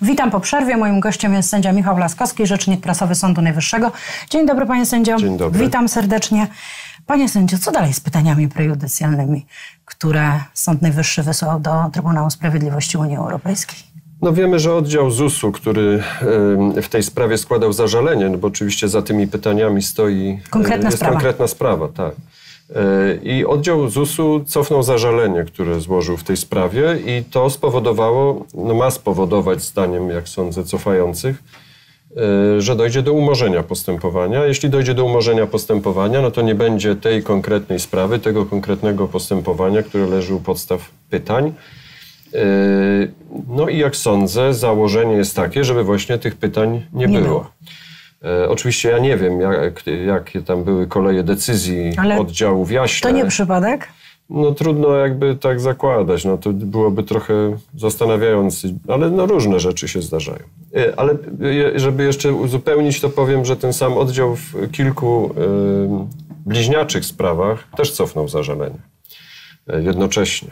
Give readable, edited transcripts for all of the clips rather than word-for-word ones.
Witam po przerwie. Moim gościem jest sędzia Michał Laskowski, rzecznik prasowy Sądu Najwyższego. Dzień dobry, panie sędzio. Dzień dobry. Witam serdecznie. Panie sędzio, co dalej z pytaniami prejudycjalnymi, które Sąd Najwyższy wysłał do Trybunału Sprawiedliwości Unii Europejskiej? No wiemy, że oddział ZUS-u, który w tej sprawie składał zażalenie, no bo oczywiście za tymi pytaniami stoi... Konkretna sprawa, tak. I oddział ZUS-u cofnął zażalenie, które złożył w tej sprawie i to spowodowało, no ma spowodować zdaniem, jak sądzę, cofających, że dojdzie do umorzenia postępowania. Jeśli dojdzie do umorzenia postępowania, no to nie będzie tej konkretnej sprawy, tego konkretnego postępowania, które leży u podstaw pytań. No i jak sądzę, założenie jest takie, żeby właśnie tych pytań nie było. Oczywiście ja nie wiem, jakie tam były koleje decyzji oddziału w Jaśle. To nie przypadek? No trudno jakby tak zakładać, no to byłoby trochę zastanawiające, ale no różne rzeczy się zdarzają. Ale żeby jeszcze uzupełnić, to powiem, że ten sam oddział w kilku bliźniaczych sprawach też cofnął zażalenie jednocześnie.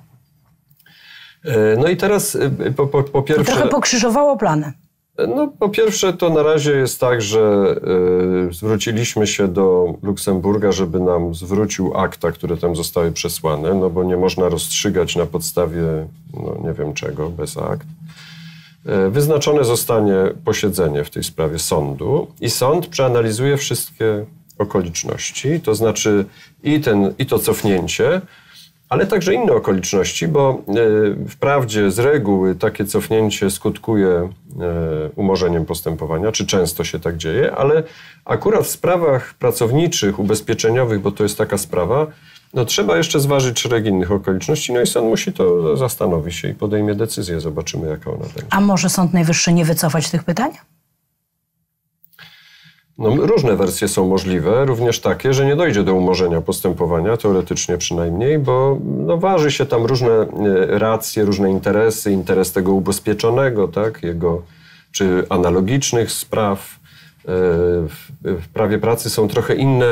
No i teraz po pierwsze... To trochę pokrzyżowało plany. No po pierwsze to na razie jest tak, że zwróciliśmy się do Luksemburga, żeby nam zwrócił akta, które tam zostały przesłane, no bo nie można rozstrzygać na podstawie, no nie wiem czego, bez akt. Wyznaczone zostanie posiedzenie w tej sprawie sądu i sąd przeanalizuje wszystkie okoliczności, to znaczy i to cofnięcie, ale także inne okoliczności, bo wprawdzie z reguły takie cofnięcie skutkuje umorzeniem postępowania, czy często się tak dzieje, ale akurat w sprawach pracowniczych, ubezpieczeniowych, bo to jest taka sprawa, no trzeba jeszcze zważyć szereg innych okoliczności, no i sąd musi to zastanowić się i podejmie decyzję, zobaczymy jaka ona będzie. A może Sąd Najwyższy nie wycofać tych pytań? No, różne wersje są możliwe, również takie, że nie dojdzie do umorzenia postępowania, teoretycznie przynajmniej, bo no, waży się tam różne racje, różne interesy, interes tego ubezpieczonego, tak, jego, czy analogicznych spraw. W prawie pracy są trochę inne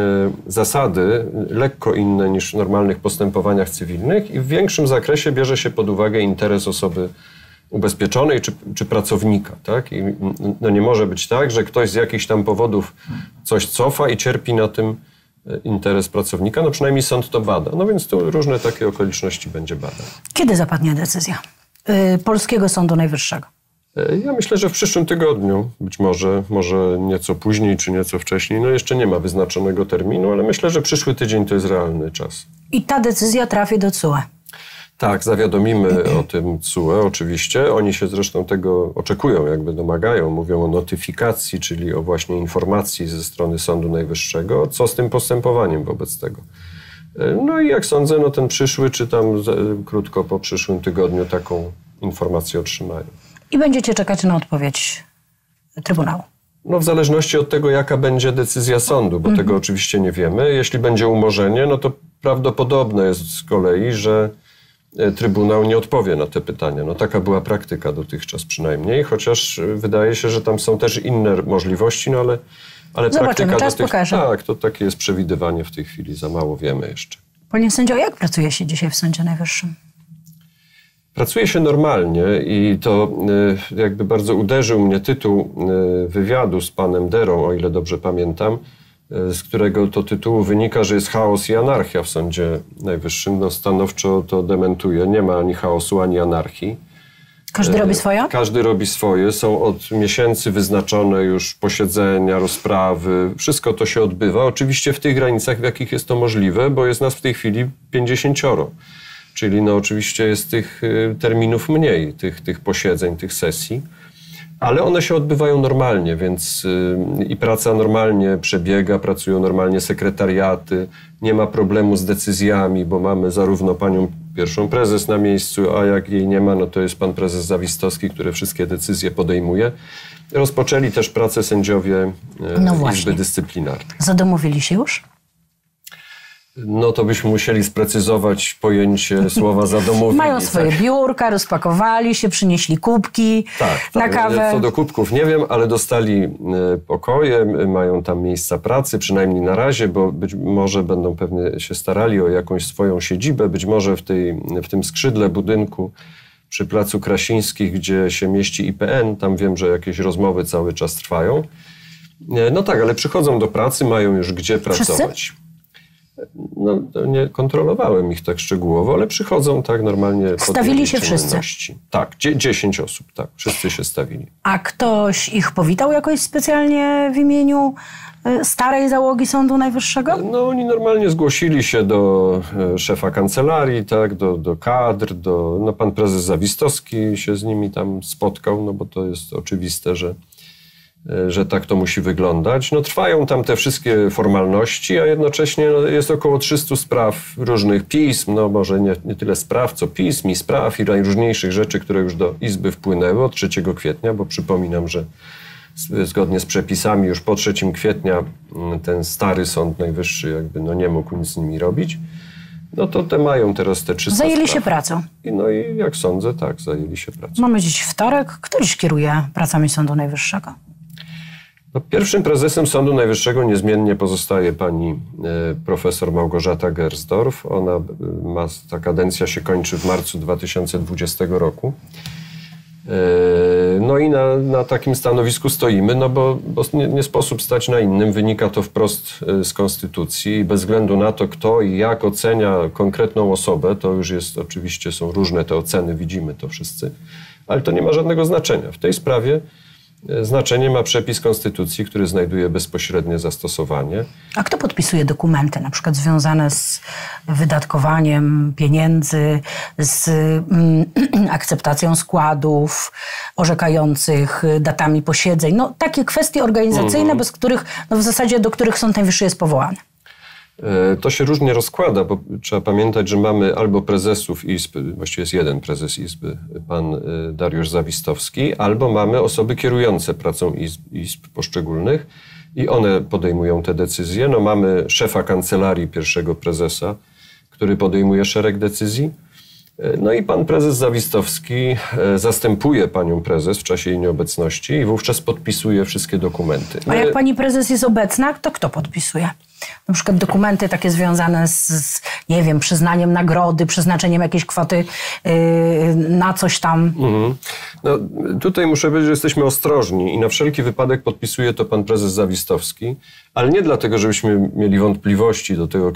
zasady, lekko inne niż w normalnych postępowaniach cywilnych i w większym zakresie bierze się pod uwagę interes osoby ubezpieczonej czy pracownika, tak? I no nie może być tak, że ktoś z jakichś tam powodów coś cofa i cierpi na tym interes pracownika, no przynajmniej sąd to bada. No więc tu różne takie okoliczności będzie badał. Kiedy zapadnie decyzja Polskiego Sądu Najwyższego? Ja myślę, że w przyszłym tygodniu, być może nieco później czy nieco wcześniej, no jeszcze nie ma wyznaczonego terminu, ale myślę, że przyszły tydzień to jest realny czas. I ta decyzja trafi do TSUE? Tak, zawiadomimy o tym TSUE oczywiście. Oni się zresztą tego oczekują, jakby domagają. Mówią o notyfikacji, czyli o właśnie informacji ze strony Sądu Najwyższego, co z tym postępowaniem wobec tego. No i jak sądzę, no ten przyszły, czy tam krótko po przyszłym tygodniu taką informację otrzymają. I będziecie czekać na odpowiedź Trybunału? No w zależności od tego, jaka będzie decyzja sądu, bo tego oczywiście nie wiemy. Jeśli będzie umorzenie, no to prawdopodobne jest z kolei, że Trybunał nie odpowie na te pytania. No taka była praktyka dotychczas przynajmniej, chociaż wydaje się, że tam są też inne możliwości, no ale zobaczymy, praktyka czas pokaże. Tak, to takie jest przewidywanie w tej chwili, za mało wiemy jeszcze. Panie sędzio, jak pracuje się dzisiaj w Sądzie Najwyższym? Pracuje się normalnie i to jakby bardzo uderzył mnie tytuł wywiadu z panem Derą, o ile dobrze pamiętam, z którego to tytułu wynika, że jest chaos i anarchia w Sądzie Najwyższym. No stanowczo to dementuje. Nie ma ani chaosu, ani anarchii. Każdy robi swoje? Każdy robi swoje. Są od miesięcy wyznaczone już posiedzenia, rozprawy. Wszystko to się odbywa. Oczywiście w tych granicach, w jakich jest to możliwe, bo jest nas w tej chwili 50. Czyli no oczywiście jest tych terminów mniej, tych posiedzeń, tych sesji. Ale one się odbywają normalnie, więc i praca normalnie przebiega, pracują normalnie sekretariaty, nie ma problemu z decyzjami, bo mamy zarówno panią pierwszą prezes na miejscu, a jak jej nie ma, no to jest pan prezes Zawistowski, który wszystkie decyzje podejmuje. Rozpoczęli też pracę sędziowie Izby Dyscyplinarnej. Zadomówili się już? No to byśmy musieli sprecyzować pojęcie słowa zadomowili. Mają swoje biurka, rozpakowali się, przynieśli kubki na kawę. Co do kubków nie wiem, ale dostali pokoje, mają tam miejsca pracy, przynajmniej na razie, bo być może będą pewnie się starali o jakąś swoją siedzibę, być może w tym skrzydle budynku przy Placu Krasińskich, gdzie się mieści IPN. Tam wiem, że jakieś rozmowy cały czas trwają. No tak, ale przychodzą do pracy, mają już gdzie pracować. No, nie kontrolowałem ich tak szczegółowo, ale przychodzą tak normalnie. Stawili się wszyscy? Tak, 10 osób, tak, wszyscy się stawili. A ktoś ich powitał jakoś specjalnie w imieniu starej załogi Sądu Najwyższego? No oni normalnie zgłosili się do szefa kancelarii, tak, do kadr, no pan prezes Zawistowski się z nimi tam spotkał, no bo to jest oczywiste, że tak to musi wyglądać. No trwają tam te wszystkie formalności, a jednocześnie jest około 300 spraw różnych pism, no może nie tyle spraw, co pism i spraw i najróżniejszych rzeczy, które już do Izby wpłynęły od 3 kwietnia, bo przypominam, że zgodnie z przepisami już po 3 kwietnia ten stary Sąd Najwyższy jakby nie mógł nic z nimi robić. No to mają teraz te 300 Zajęli spraw. się pracą. No i jak sądzę, tak, zajęli się pracą. Mamy dziś wtorek. Kto dziś kieruje pracami Sądu Najwyższego? No, pierwszym prezesem Sądu Najwyższego niezmiennie pozostaje pani profesor Małgorzata Gersdorf. Ta kadencja się kończy w marcu 2020 roku. No i na takim stanowisku stoimy, no bo nie sposób stać na innym. Wynika to wprost z Konstytucji i bez względu na to, kto i jak ocenia konkretną osobę, to już jest, oczywiście są różne te oceny, widzimy to wszyscy, ale to nie ma żadnego znaczenia. W tej sprawie znaczenie ma przepis Konstytucji, który znajduje bezpośrednie zastosowanie. A kto podpisuje dokumenty, na przykład związane z wydatkowaniem pieniędzy, z akceptacją składów, orzekających datami posiedzeń? No takie kwestie organizacyjne, bez których, no w zasadzie do których Sąd Najwyższy jest powołany. To się różnie rozkłada, bo trzeba pamiętać, że mamy albo prezesów Izby, właściwie jest jeden prezes Izby, pan Dariusz Zawistowski, albo mamy osoby kierujące pracą izb poszczególnych i one podejmują te decyzje. No mamy szefa kancelarii pierwszego prezesa, który podejmuje szereg decyzji. No i pan prezes Zawistowski zastępuje panią prezes w czasie jej nieobecności i wówczas podpisuje wszystkie dokumenty. A jak pani prezes jest obecna, to kto podpisuje? Na przykład dokumenty takie związane z nie wiem, przyznaniem nagrody, przeznaczeniem jakiejś kwoty na coś tam. No, tutaj muszę powiedzieć, że jesteśmy ostrożni i na wszelki wypadek podpisuje to pan prezes Zawistowski, ale nie dlatego, żebyśmy mieli wątpliwości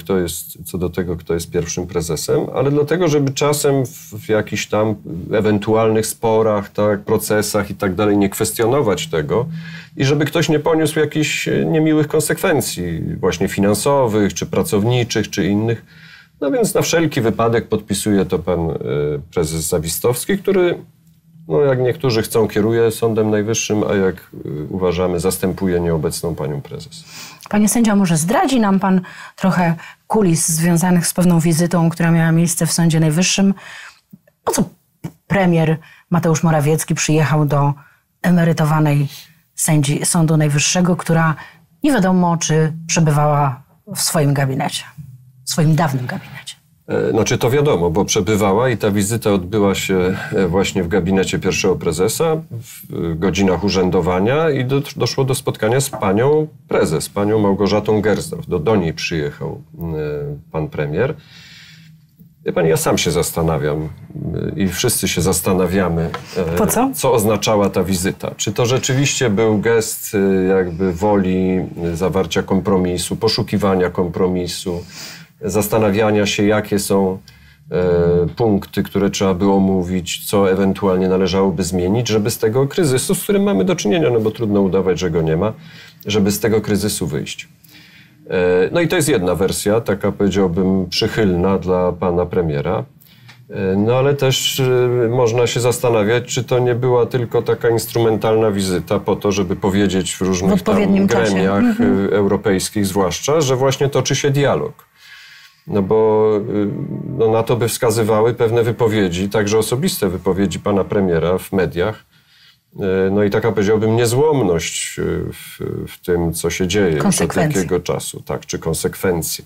co do tego, kto jest pierwszym prezesem, ale dlatego, żeby czasem w jakichś tam ewentualnych sporach, tak, procesach i tak dalej nie kwestionować tego i żeby ktoś nie poniósł jakichś niemiłych konsekwencji właśnie finansowych, czy pracowniczych, czy innych. No więc na wszelki wypadek podpisuje to pan prezes Zawistowski, który, no jak niektórzy chcą, kieruje Sądem Najwyższym, a jak uważamy, zastępuje nieobecną panią prezes. Panie sędzio, może zdradzi nam pan trochę kulis związanych z pewną wizytą, która miała miejsce w Sądzie Najwyższym. Po co premier Mateusz Morawiecki przyjechał do emerytowanej sędzi Sądu Najwyższego, która nie wiadomo, czy przebywała w swoim gabinecie, w swoim dawnym gabinecie? Znaczy to wiadomo, bo przebywała i ta wizyta odbyła się właśnie w gabinecie pierwszego prezesa w godzinach urzędowania i doszło do spotkania z panią prezes, panią Małgorzatą Gersdorf. Do niej przyjechał pan premier. Wie pani, ja sam się zastanawiam i wszyscy się zastanawiamy, po co oznaczała ta wizyta. Czy to rzeczywiście był gest jakby woli zawarcia kompromisu, poszukiwania kompromisu, zastanawiania się, jakie są punkty, które trzeba było omówić, co ewentualnie należałoby zmienić, żeby z tego kryzysu, z którym mamy do czynienia, no bo trudno udawać, że go nie ma, żeby z tego kryzysu wyjść. No i to jest jedna wersja, taka powiedziałbym przychylna dla pana premiera. No ale też można się zastanawiać, czy to nie była tylko taka instrumentalna wizyta po to, żeby powiedzieć w różnych tam gremiach europejskich zwłaszcza, że właśnie toczy się dialog. No bo na to by wskazywały pewne wypowiedzi, także osobiste wypowiedzi pana premiera w mediach. No i taka, powiedziałbym, niezłomność w tym, co się dzieje od jakiego czasu, tak, czy konsekwencje.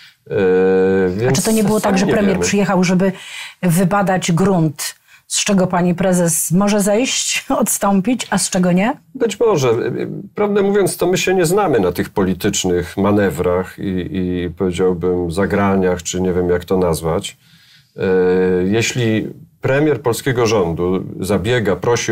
A czy to nie było tak, że premier przyjechał, żeby wybadać grunt, z czego pani prezes może zejść, odstąpić, a z czego nie? Być może. Prawdę mówiąc, to my się nie znamy na tych politycznych manewrach i powiedziałbym zagraniach, czy nie wiem jak to nazwać. Jeśli premier polskiego rządu zabiega, prosi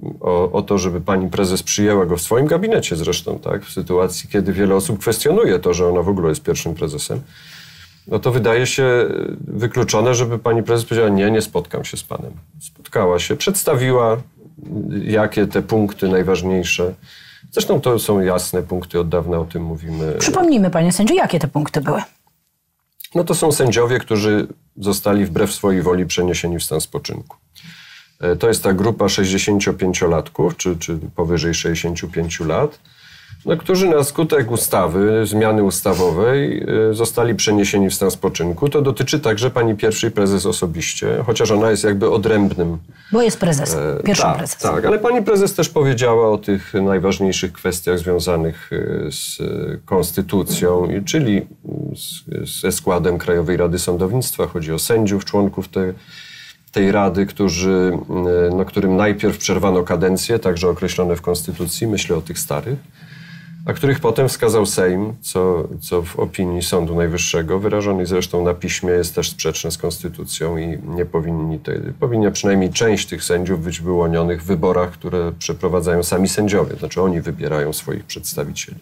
o to, żeby pani prezes przyjęła go w swoim gabinecie zresztą, tak, w sytuacji, kiedy wiele osób kwestionuje to, że ona w ogóle jest pierwszym prezesem, no to wydaje się wykluczone, żeby pani prezes powiedziała, nie spotkam się z panem. Spotkała się, przedstawiła, jakie te punkty najważniejsze. Zresztą to są jasne punkty, od dawna o tym mówimy. Przypomnijmy, panie sędzio, jakie te punkty były? No to są sędziowie, którzy zostali wbrew swojej woli przeniesieni w stan spoczynku. To jest ta grupa 65-latków, czy powyżej 65 lat, no, którzy na skutek ustawy, zmiany ustawowej zostali przeniesieni w stan spoczynku. To dotyczy także pani pierwszej prezes osobiście, chociaż ona jest jakby odrębnym. Bo jest prezesem, pierwszym prezesem. Tak, ale pani prezes też powiedziała o tych najważniejszych kwestiach związanych z konstytucją, czyli ze składem Krajowej Rady Sądownictwa. Chodzi o sędziów, członków tej rady, którym najpierw przerwano kadencję, także określone w konstytucji, myślę o tych starych, a których potem wskazał Sejm, co w opinii Sądu Najwyższego, wyrażonej zresztą na piśmie, jest też sprzeczne z konstytucją i nie powinna przynajmniej część tych sędziów być wyłonionych w wyborach, które przeprowadzają sami sędziowie, znaczy oni wybierają swoich przedstawicieli.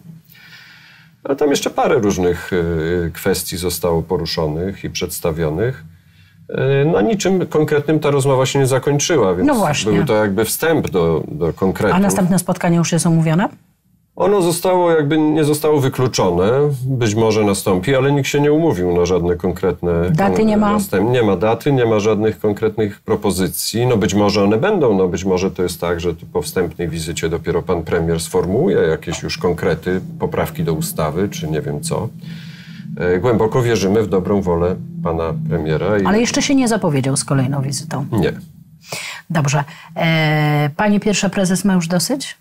Ale tam jeszcze parę różnych kwestii zostało poruszonych i przedstawionych. Na niczym konkretnym ta rozmowa się nie zakończyła, więc był to jakby wstęp do konkretów. A następne spotkanie już jest omówione? Ono nie zostało wykluczone, być może nastąpi, ale nikt się nie umówił na żadne konkretne... Daty nie ma? Nie ma daty, nie ma żadnych konkretnych propozycji. No być może one będą, no być może to jest tak, że po wstępnej wizycie dopiero pan premier sformułuje jakieś już konkrety, poprawki do ustawy, czy nie wiem co. Głęboko wierzymy w dobrą wolę pana premiera. Ale jeszcze się nie zapowiedział z kolejną wizytą? Nie. Dobrze. Pani pierwsza prezes ma już dosyć?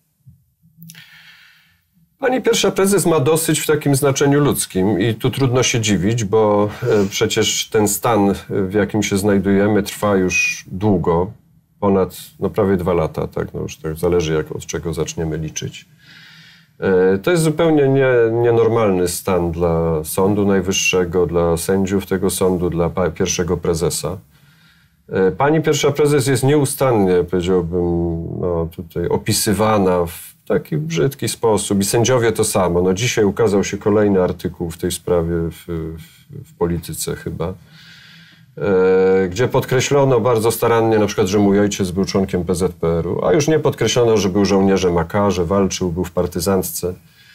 Pani pierwsza prezes ma dosyć w takim znaczeniu ludzkim i tu trudno się dziwić, bo przecież ten stan, w jakim się znajdujemy, trwa już długo, ponad prawie 2 lata, tak? No już tak zależy od czego zaczniemy liczyć. To jest zupełnie nienormalny stan dla Sądu Najwyższego, dla sędziów tego sądu, dla pierwszego prezesa. Pani pierwsza prezes jest nieustannie, powiedziałbym, tutaj opisywana w taki brzydki sposób i sędziowie to samo. No dzisiaj ukazał się kolejny artykuł w tej sprawie w Polityce chyba, gdzie podkreślono bardzo starannie na przykład, że mój ojciec był członkiem PZPR-u, a już nie podkreślono, że był żołnierzem AK, że walczył, był w partyzantce.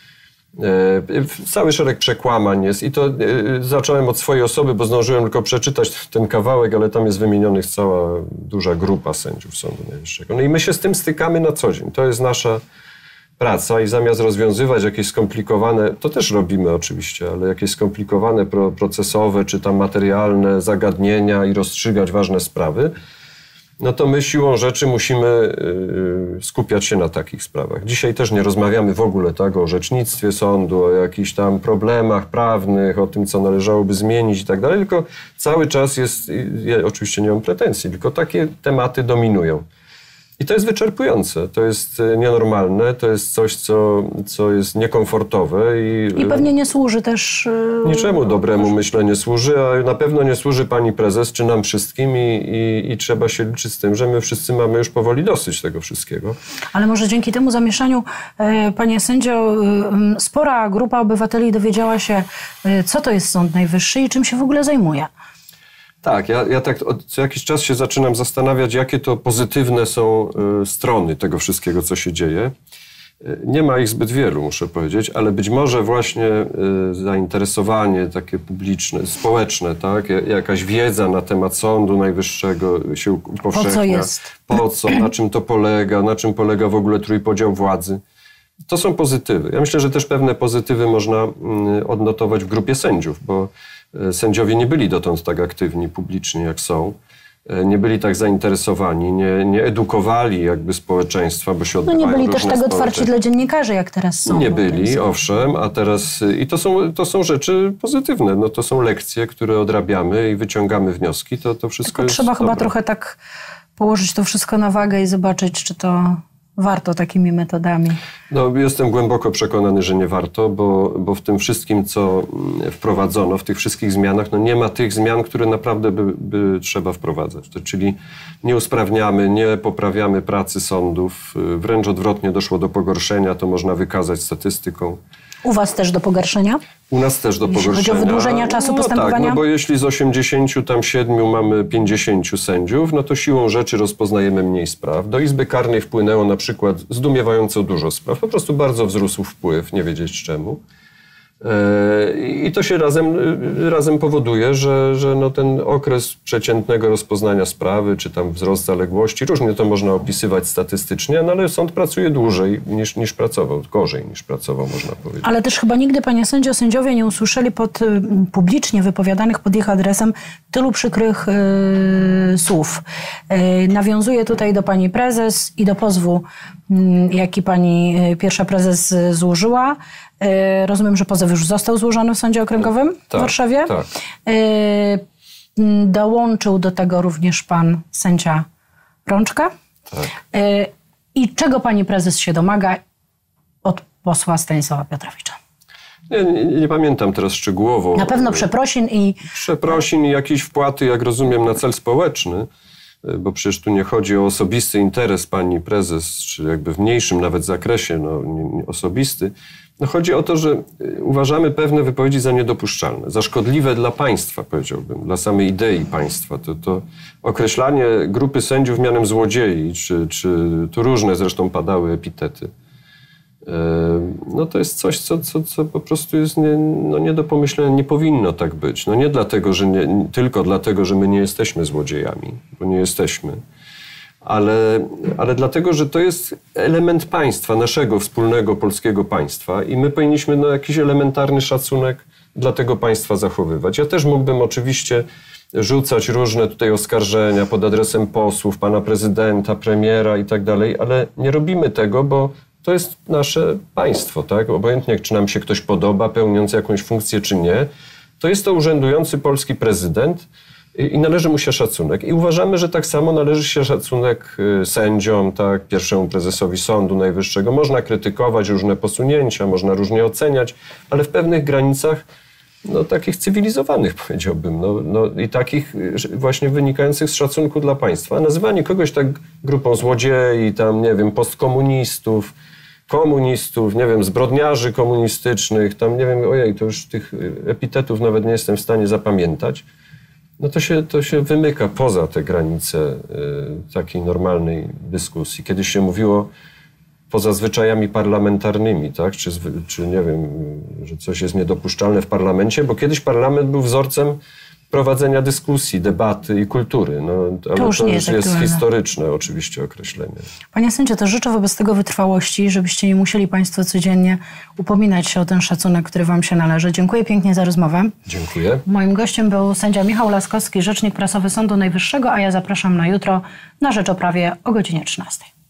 Cały szereg przekłamań jest i to zacząłem od swojej osoby, bo zdążyłem tylko przeczytać ten kawałek, ale tam jest wymienionych cała duża grupa sędziów Sądu Najwyższego. No i my się z tym stykamy na co dzień. To jest nasza praca i zamiast rozwiązywać jakieś skomplikowane, to też robimy oczywiście, ale jakieś skomplikowane procesowe czy tam materialne zagadnienia i rozstrzygać ważne sprawy, no to my siłą rzeczy musimy skupiać się na takich sprawach. Dzisiaj też nie rozmawiamy w ogóle tak o orzecznictwie sądu, o jakichś tam problemach prawnych, o tym, co należałoby zmienić i tak dalej, tylko cały czas ja oczywiście nie mam pretensji, tylko takie tematy dominują. I to jest wyczerpujące, to jest nienormalne, to jest coś, co jest niekomfortowe. I pewnie nie służy też... Niczemu dobremu, myślę, nie służy, a na pewno nie służy pani prezes, czy nam wszystkim i trzeba się liczyć z tym, że my wszyscy mamy już powoli dosyć tego wszystkiego. Ale może dzięki temu zamieszaniu, panie sędzio, spora grupa obywateli dowiedziała się, co to jest Sąd Najwyższy i czym się w ogóle zajmuje. Tak, ja tak co jakiś czas się zaczynam zastanawiać, jakie to pozytywne są strony tego wszystkiego, co się dzieje. Nie ma ich zbyt wielu, muszę powiedzieć, ale być może właśnie zainteresowanie takie publiczne, społeczne, tak? Jakaś wiedza na temat Sądu Najwyższego się upowszechnia. Po co jest? Po co, na czym to polega, na czym polega w ogóle trójpodział władzy. To są pozytywy. Ja myślę, że też pewne pozytywy można odnotować w grupie sędziów, bo sędziowie nie byli dotąd tak aktywni publicznie, jak są. Nie byli tak zainteresowani, nie edukowali jakby społeczeństwa, bo się odbywają nie byli też różne tak otwarci dla dziennikarzy, jak teraz są. Nie byli, owszem, a teraz... I to są rzeczy pozytywne. No to są lekcje, które odrabiamy i wyciągamy wnioski. To wszystko tylko jest trzeba chyba dobre. trochę tak położyć to wszystko na wagę i zobaczyć, czy to warto takimi metodami? No, jestem głęboko przekonany, że nie warto, bo w tym wszystkim, co wprowadzono, w tych wszystkich zmianach, no nie ma tych zmian, które naprawdę by trzeba wprowadzać. Czyli nie usprawniamy, nie poprawiamy pracy sądów, wręcz odwrotnie doszło do pogorszenia, to można wykazać statystyką. U was też do pogorszenia? U nas też do pogorszenia. Jeśli chodzi o wydłużenia czasu postępowania? Tak, bo jeśli z 87 mamy 50 sędziów, no to siłą rzeczy rozpoznajemy mniej spraw. Do Izby Karnej wpłynęło na przykład zdumiewająco dużo spraw. Po prostu bardzo wzrósł wpływ, nie wiedzieć czemu. I to się razem powoduje, że no ten okres przeciętnego rozpoznania sprawy, czy tam wzrost zaległości, różnie to można opisywać statystycznie, no ale sąd pracuje dłużej niż pracował, gorzej niż pracował, można powiedzieć. Ale też chyba nigdy, panie sędzio, sędziowie nie usłyszeli publicznie wypowiadanych pod ich adresem tylu przykrych słów. Nawiązuję tutaj do pani prezes i do pozwu, jaki pani pierwsza prezes złożyła. Rozumiem, że pozew już został złożony w Sądzie Okręgowym w Warszawie. Tak. Dołączył do tego również pan sędzia Rączka. Tak. I czego pani prezes się domaga od posła Stanisława Piotrowicza? Nie pamiętam teraz szczegółowo. Na pewno przeprosin i jakieś wpłaty, jak rozumiem, na cel społeczny, bo przecież tu nie chodzi o osobisty interes pani prezes, czy jakby w mniejszym nawet zakresie, no, osobisty. No chodzi o to, że uważamy pewne wypowiedzi za niedopuszczalne, za szkodliwe dla państwa, powiedziałbym, dla samej idei państwa. To określanie grupy sędziów mianem złodziei, czy tu różne zresztą padały epitety, no to jest coś, co po prostu jest nie do pomyślenia, nie powinno tak być. No nie dlatego, że tylko dlatego, że my nie jesteśmy złodziejami, bo nie jesteśmy, ale dlatego, że to jest element państwa, naszego wspólnego polskiego państwa i my powinniśmy jakiś elementarny szacunek dla tego państwa zachowywać. Ja też mógłbym oczywiście rzucać różne tutaj oskarżenia pod adresem posłów, pana prezydenta, premiera i tak dalej, ale nie robimy tego, bo to jest nasze państwo, tak? Obojętnie, czy nam się ktoś podoba, pełniąc jakąś funkcję, czy nie, to jest to urzędujący polski prezydent i należy mu się szacunek. I uważamy, że tak samo należy się szacunek sędziom, tak? Pierwszemu prezesowi Sądu Najwyższego. Można krytykować różne posunięcia, można różnie oceniać, ale w pewnych granicach, no takich cywilizowanych, powiedziałbym, i takich właśnie wynikających z szacunku dla państwa. A nazywanie kogoś tak grupą złodziei, tam, nie wiem, postkomunistów, komunistów, nie wiem, zbrodniarzy komunistycznych, tam, nie wiem, ojej, to już tych epitetów nawet nie jestem w stanie zapamiętać, no to się wymyka poza te granice takiej normalnej dyskusji. Kiedyś się mówiło poza zwyczajami parlamentarnymi, tak? Czy nie wiem, że coś jest niedopuszczalne w parlamencie, bo kiedyś parlament był wzorcem prowadzenia dyskusji, debaty i kultury. No, ale to już jest historyczne oczywiście określenie. Panie sędzio, to życzę wobec tego wytrwałości, żebyście nie musieli państwo codziennie upominać się o ten szacunek, który wam się należy. Dziękuję pięknie za rozmowę. Dziękuję. Moim gościem był sędzia Michał Laskowski, rzecznik prasowy Sądu Najwyższego, a ja zapraszam na jutro na Rzecz o Prawie o godzinie 13.